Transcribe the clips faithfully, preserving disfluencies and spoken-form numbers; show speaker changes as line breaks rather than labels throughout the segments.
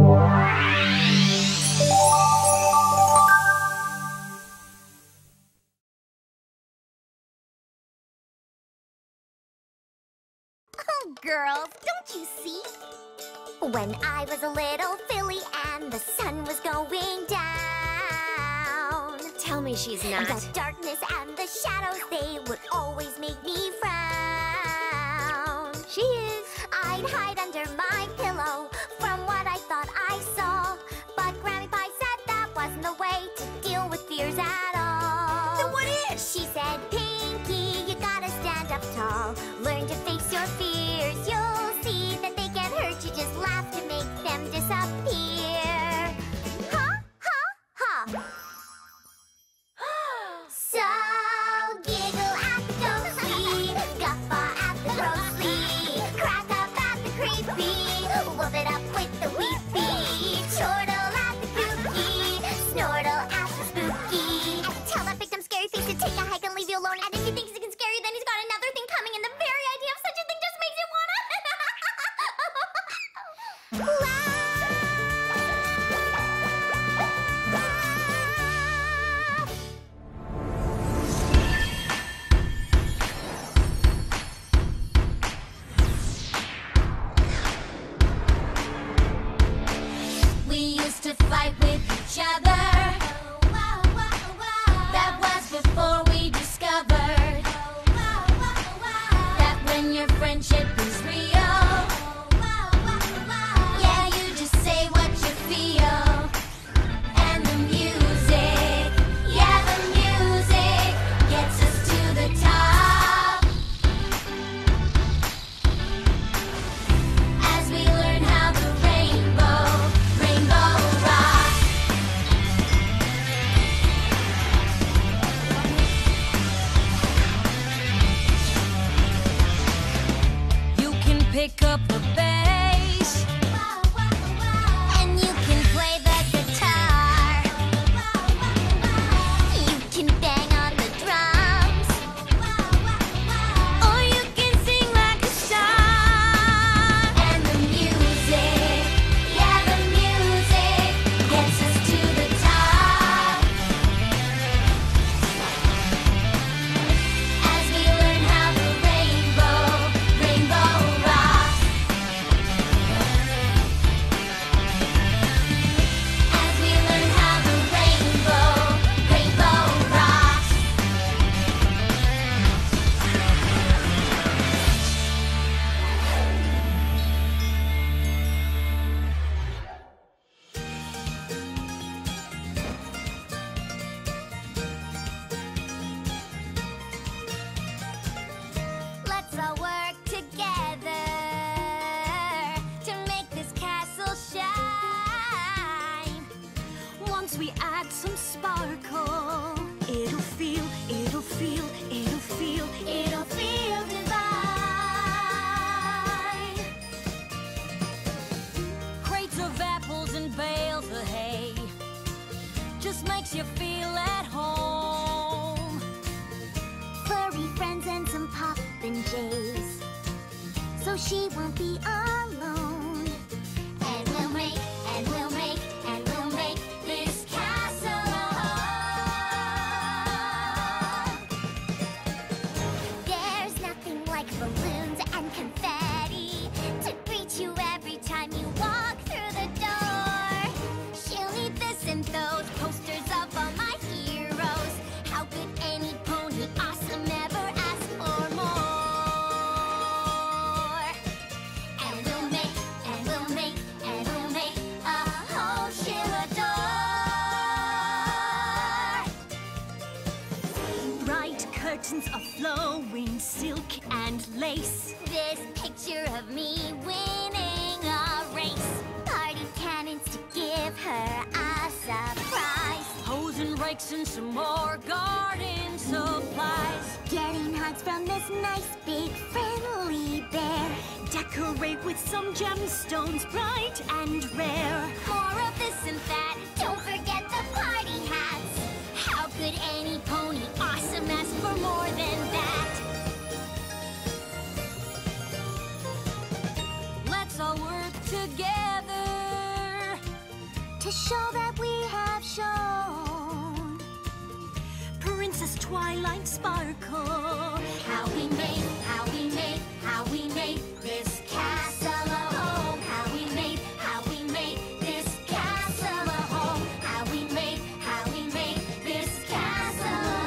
Oh, girls, don't you see? When I was a little filly and the sun was going down.
Tell me she's not.
The darkness and the shadows, they would always make me frown.
She is.
I'd hide under my pillow from what I thought I saw. But Grammy Pie said that wasn't the way to deal with fears at all.
Then what is?
She said, Pinky, you gotta stand up tall. Learn to face your fears. You'll see that they can't hurt you. Just laugh to make them disappear. Ha, ha, ha. So giggle at the ghostly, guffaw at the grossly, crack up at the creepy, whoop it up with the weepy, chortle at the kooky, snortle at the spooky. And tell that victim scary face to take a hike and leave you alone. And if he thinks he can scare you, then he's got another thing coming, and the very idea of such a thing just makes you wanna laugh.
We used to fight with each other. That was before we discovered that when your friendship is real, yeah, you just say what you feel. And the music, yeah, the music gets us to the top. As we learn how the rainbow, rainbow rocks.
You can pick up the bass,
And you can play the guitar. You can bang on the drums.
or you can sing like a star.
And the music, yeah, the music gets us to the top. As we learn how the rainbow, rainbow rocks. As we learn how the rainbow, rainbow rocks.
Let's all work together to make this castle shine.
Once we add some sparkle, it'll feel, it'll feel, it'll feel,
It'll feel divine.
crates of apples and bales of hay just makes you feel at home.
Furry friends and some poppin' jays, so she won't be alone. And we'll make, and we'll make, and we'll make this castle a home. There's nothing like balloons and confetti to greet you every time you walk through the door. She'll need this and those posters of all my heroes. How could any pony awesome ever ask for more? And we'll make, and we'll make, and we'll make a home she'll adore.
Bright curtains of flowing silk and lace.
This picture of me winning a race. Party cannons to give her a surprise.
Hose and rakes and some more garden supplies.
Getting hugs from this nice big friendly bear.
Decorate with some gemstones bright and rare.
More of this and that. Don't forget the party hats. How could any pony awesome ask for more than that?
Let's all work together
to show that we have shown.
Princess Twilight Sparkle.
How we made, how we made, how we made this castle a home. How we made, how we made this castle a home. How we made, how we made this castle a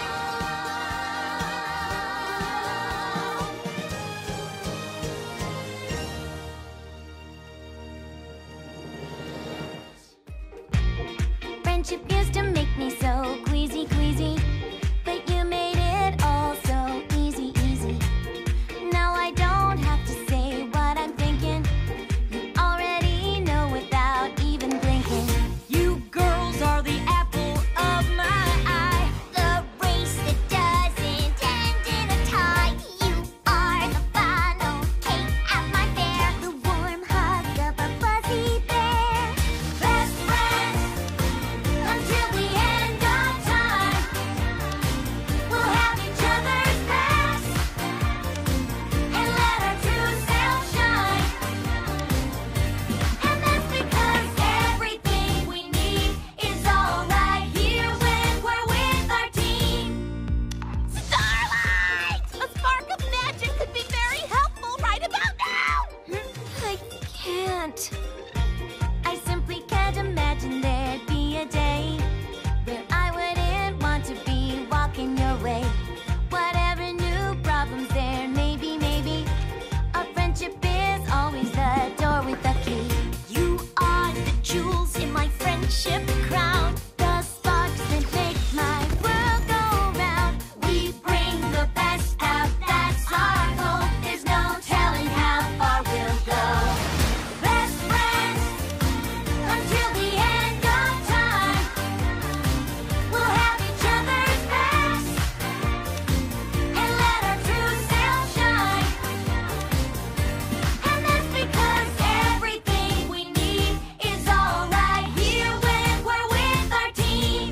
home.
Friendship used to make me so queasy, queasy, but you made it all so easy, easy. Now I don't have to say what I'm thinking. You already know without even blinking.
You girls are the apple of my eye.
The race that doesn't end in a tie. You are the final cake at my fair. The warm hug of a fuzzy bear.
Best friends until the end of time. We'll have each other's backs and let our true self shine. And that's because everything we need is all right here when we're with our team.
Starlight! A spark of magic could be very helpful right about now! I can't. I simply can't imagine there'd be a day where I wouldn't want to be walking your way. Whatever new problems there may be, maybe our friendship is always the door with the key.
You are the jewels in my friendship crown.
The sparks that make my world go round.
We bring the best out, that's our goal. There's no telling how far we'll go. Best friends until the end of time. We'll have each other's backs and let our true self shine. And that's because everything we need is all right here when we're with our team.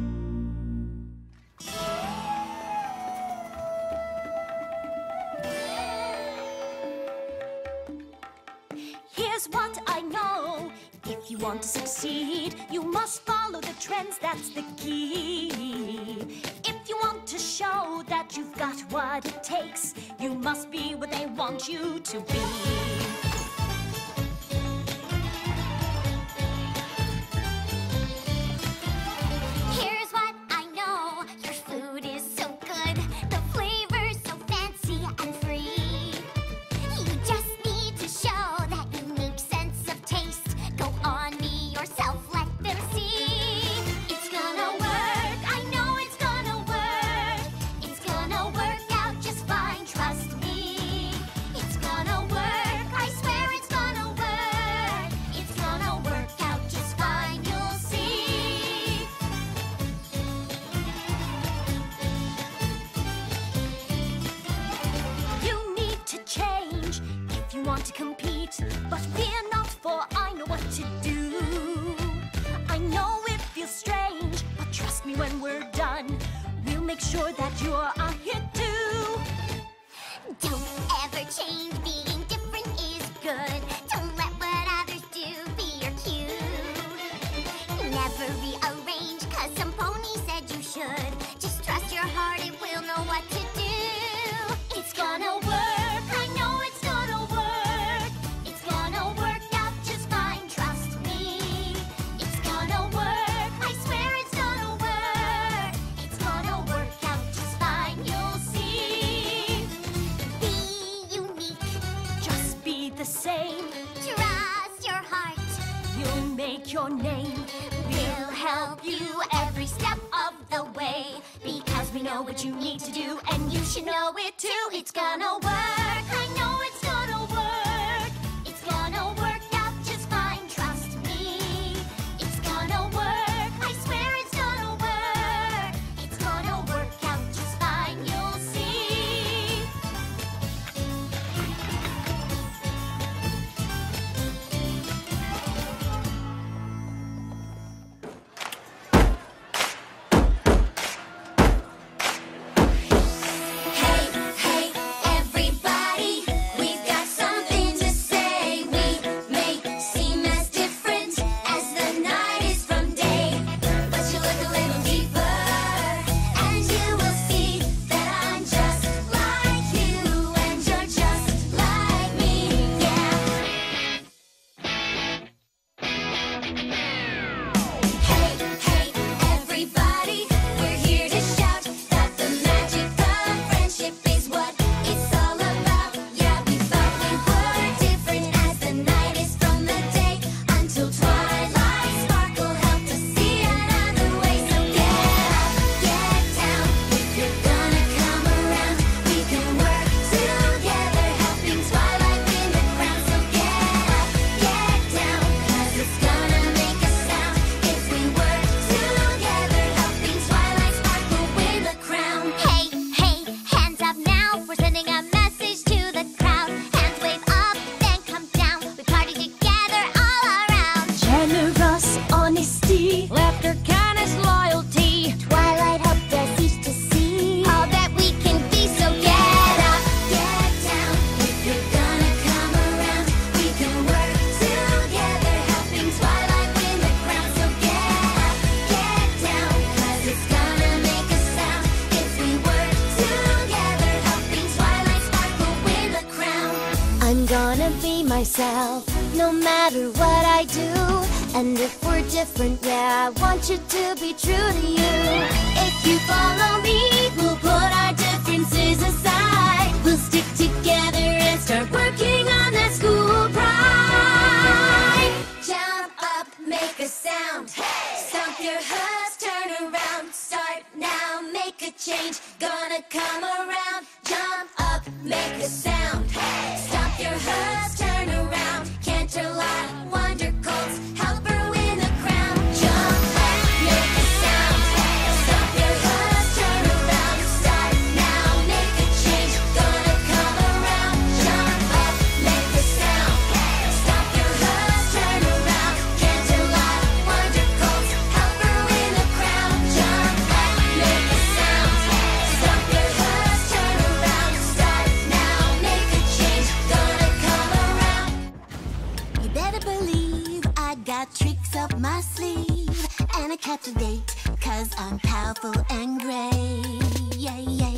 Here's what I know. If you want to succeed, you must follow the trends, that's the key. If you want to show that you've got what it takes, you must be what they want you to be.
Here's what I know. Your food is so good. The flavor's so fancy and free. You just need to show that unique sense of taste. Go on, be yourself, let them see. It's gonna work. I know it's gonna work. It's gonna work out just fine, trust me. It's gonna work. I swear it's gonna work. It's gonna work out just fine, you'll see.
You need to change if you want to compete. But fear not, for I know what to do. I know it feels strange, but trust me when we're done, we'll make sure that you're a hit too.
Don't ever change, being different is good. Don't let what others do be your cue. Never rearrange, cause some pony said you should. Just trust your heart, it will know what to do. It's gonna work, I know it's gonna work. It's gonna work out just fine, trust me. It's gonna work, I swear it's gonna work. It's gonna work out just fine, you'll see. Be unique,
Just be the same,
trust your heart.
you'll make your name.
We'll help you every step of the way, because we know what you need to do, and you should know it too. It's gonna work, I know it's gonna work. It's gonna work out just fine, trust me. It's gonna work, I swear it's gonna work. It's gonna work out just fine, you'll see.
Hey, hey, everybody.
myself, no matter what I do. And if we're different, yeah, I want you to be true to you. If you follow me, we'll put our differences aside. We'll stick together and start working on that school pride. Jump up, make a sound. Hey! Stomp your hooves, turn around. Start now, make a change. Gonna come around. Jump up, make a sound. Hey! Stomp your hooves, turn around. Canter lie, wonder colds, helper win the crown. Jump up, make a sound. Hey! Stomp your hooves, turn around. Start now, make a change. Gonna come around. Jump up, make a sound. Hey! Stomp your hooves, turn around. Canter lie, wonder colds, helper win the crown. Jump up, make a sound. Hey! Stomp your hooves, turn around. Start now, make a change. Gonna come around.
You better believe I got tricks up my sleeve, and I captivate, cause I'm powerful and great. Yeah, yeah.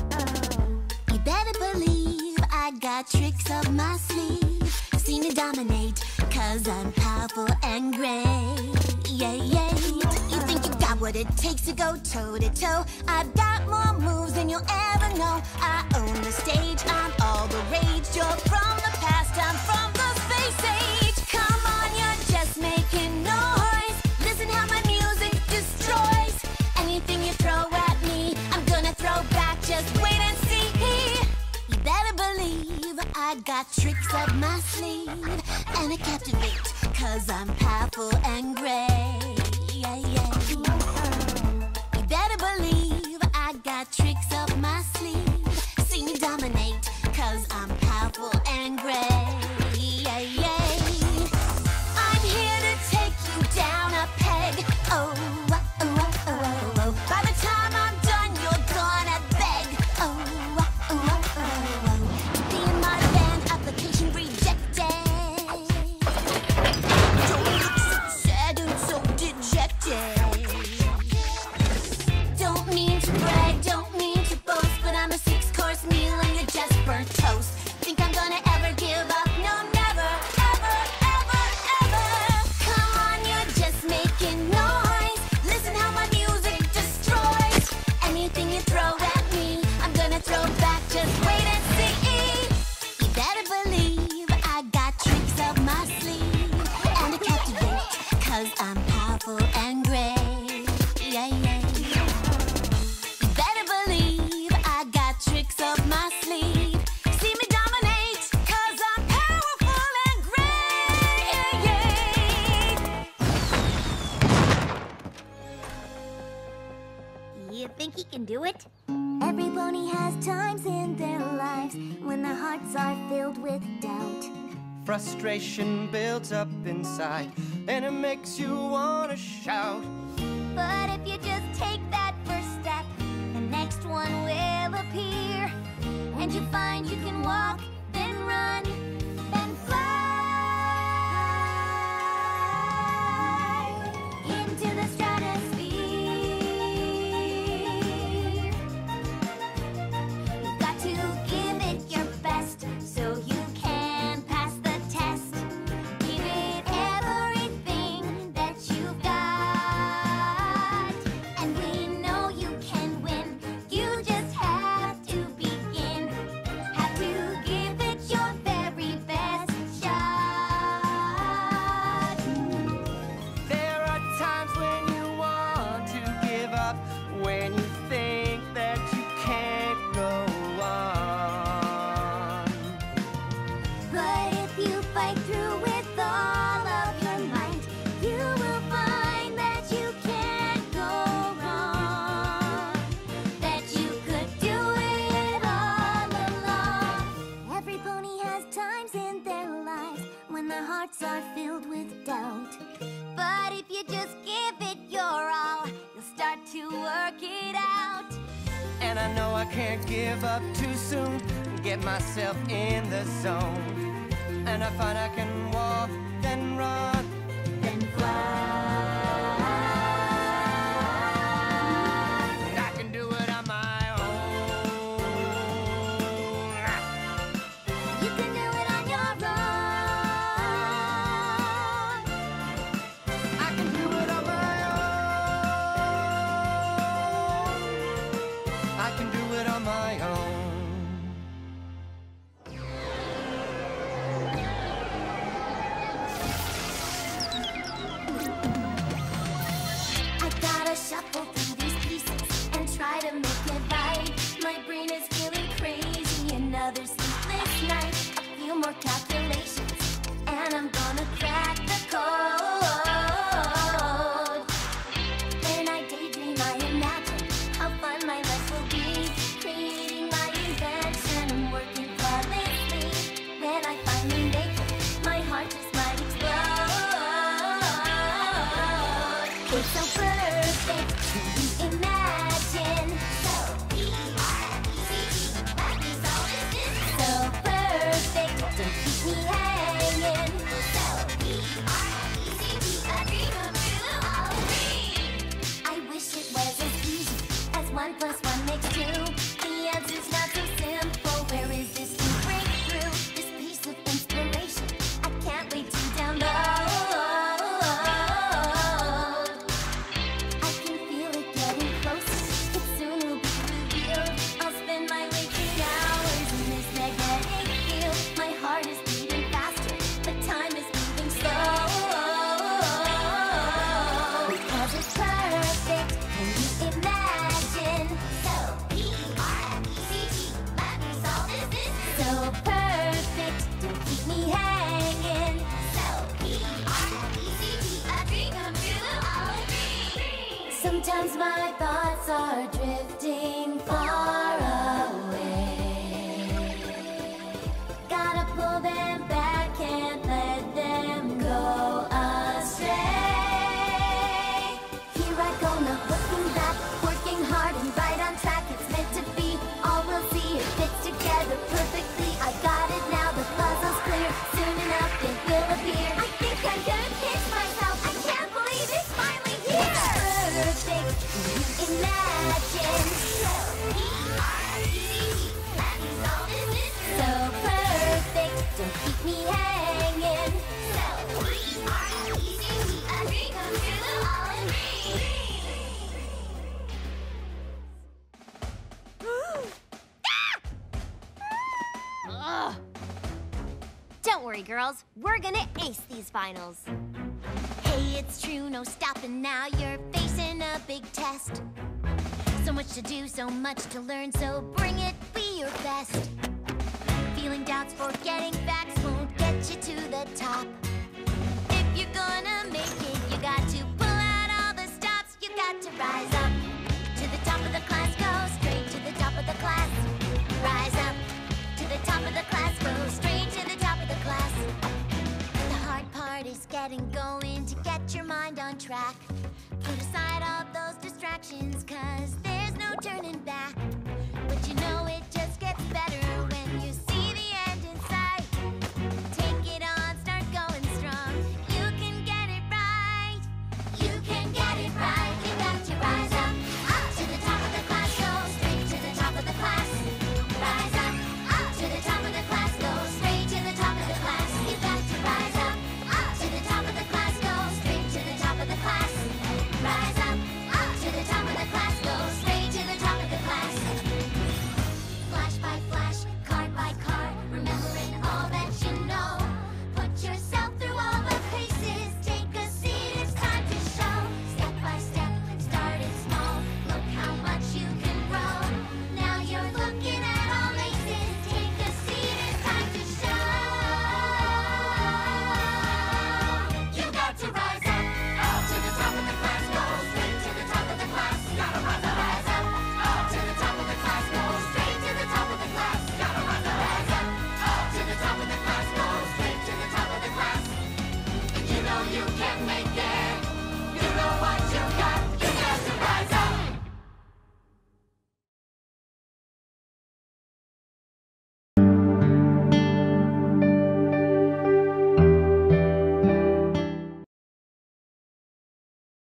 You better believe I got tricks up my sleeve. See me dominate, cause I'm powerful and great. Yeah, yeah. You think you got what it takes to go toe to toe? I've got more moves than you'll ever know. I own the stage, I'm all the rage. You're from the past, I'm from the space age. Come on, you're just making noise. Listen how my music destroys. Anything you throw at me, I'm gonna throw back. Just wait and see. You better believe I got tricks up my sleeve, and I captivate, cause I'm powerful and great. Yeah, yeah. You better believe I got tricks up my sleeve. See me dominate, cause I'm powerful and great. Yeah, yeah. I'm here to take you down a peg. Oh, oh, oh, oh, oh, oh. By the time I'm done, you're gonna beg. Oh, oh, oh, oh, oh. To be in my band, application rejected. Don't look so sad and so dejected. Don't mean to brag, don't mean to boast, but I'm a six-course meal and you're just burnt toast. Think I'm gonna ever give up? No, never, ever, ever, ever. Come on, you're just making noise. Listen how my music destroys. Anything you throw at me, I'm gonna throw back. Just wait and see. You better believe I got tricks up my sleeve, and I captivate, cause I'm powerful and great. Yeah, yeah. You better believe I got tricks up my sleeve. See me dominate, cause I'm powerful and great.
You think he can do it? Everybody has times in their lives when their hearts are filled with doubt.
Frustration builds up inside, and it makes you wanna shout.
But if you just take that first step, the next one will appear. And you find you can walk, then run, then fly into the stratosphere. You've got to give it your best so you can pass the test. Give it everything that you've got, and we know you can win. You just have to begin. Have to give it your very best shot.
There are times when you want to give up, when you think that you can't go on.
But if you fight through with all of your might, you will find that you can't go wrong. That you could do it all along. Every pony has times in their lives when their hearts are filled with doubt. But if you just give it your all, you'll start to work it out.
And I know I can't give up too soon, get myself in the zone. And I find I can walk, then run,
Then fly.
and I can do it on my own.
You can do it on your own. It's so perfect, can you imagine? So P R E C T, that means all this is so perfect, don't keep me hanging. So P R E C T, a dream come true, all three. I wish it was as easy as one plus one makes two. The answer's not so simple. Where is this new breakthrough? This piece of inspiration I can't wait to download. I can feel it getting closer. It soon will be revealed. I'll spend my waking hours in this magnetic field. My heart is beating faster, but time is moving slow. Because it's perfect, can you imagine? So P R E C T, that means all this is so perfect, don't keep me hanging. So P R E C T, a dream come true, all three. Sometimes my thoughts are drifting far away. Gotta pull them back, can't let them go astray. Here I go, not looking back, working hard and right on track. It's meant to be, all we'll see, it fits together perfectly. I got it now, the puzzle's clear. Soon enough it will appear. I think I'm gonna pinch myself, I can't believe it's finally here. Perfect, can you imagine? So P R E C T, that means all this is so perfect, don't keep me hanging. So P R E C T, a dream come true, all in me.
Ugh. Don't worry, girls. We're gonna ace these finals. Hey, it's true, no stopping now. You're facing a big test. So much to do, so much to learn, so bring it, be your best. Feeling doubts, forgetting facts won't get you to the top. If you're gonna make it, you got to pull out all the stops. You got to rise up to the top of the class, go straight to the top of the class. Rise up to the top of the class, go straight to the top of the class. The hard part is getting going to get your mind on track. Put aside all those distractions, cause there's no turning back.